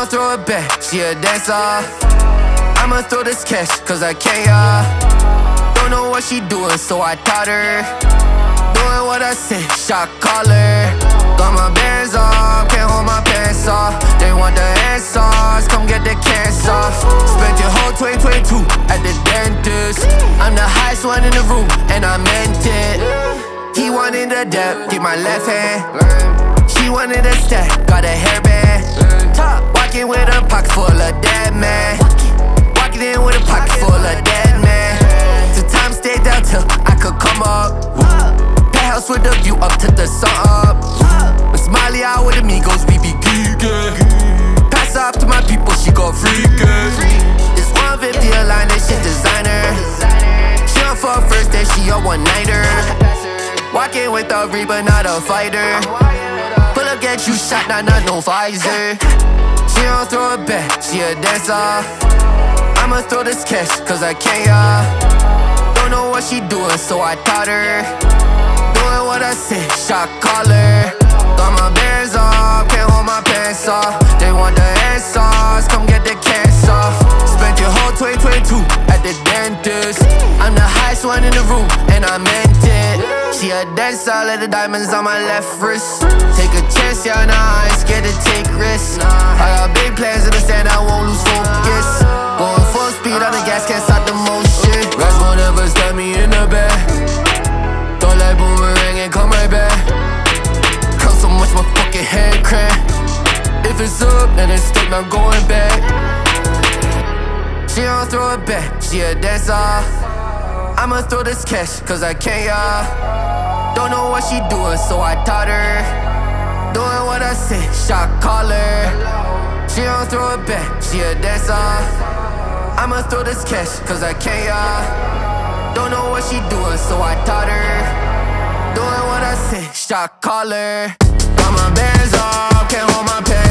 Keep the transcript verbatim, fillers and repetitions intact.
don't throw it back, she a dancer. I'ma throw this cash, cause I can, yeah. Don't know what she doing, so I taught her. Doing what I say, shot caller. Got my bands off, can't hold my pants off. They want the answers, come get the cancer. Spent your whole twenty twenty-two at the dentist. I'm the highest one in the room, and I meant it. He wanted the depth, get my left hand. She wanted a stack, got a hairband. Walking with a pocket full of dead man. Walking in with a pocket full of dead man. The time stayed down till I could come up. Penthouse with the view up to the sun up. When Smiley out with amigos, we be geeking. Pass off to my people, she go freaking. It's one fifty a line, this shit designer. She on for a first day, she a one-nighter. Walking with a Reaper, not a fighter. Pull up, get you shot, not, not no Pfizer. She don't throw it back, she a dancer. I'ma throw this cash, cause I can, yeah. Don't know what she doing, so I taught her. Doing what I say, shot caller. Got my bands off, can't hold my pants off. They want the answers, come get the cancer. Spent your whole twenty twenty-two at the dentist. I'm the highest one in the room, and I meant it. She a dancer, let the diamonds on my left wrist. Take a chance, yeah, nah, I ain't scared to take risks. I got big plans, understand I won't lose focus. Going full speed on the gas, can't stop the motion. Rats won't ever stab me in the back. Don't like boomerang and come right back. Come so much, my fucking head crack. If it's up, then it's stuck, not going back. She don't throw it back, she a dancer. I'ma throw this cash, cause I can, yeah. Don't know what she doing, so I taught her. Doing what I say, shot caller. She don't throw it back, she a dancer. I'ma throw this cash, cause I can, yeah. Don't know what she doing, so I taught her. Doing what I say, shot caller. Got my bands off, can't hold my pants.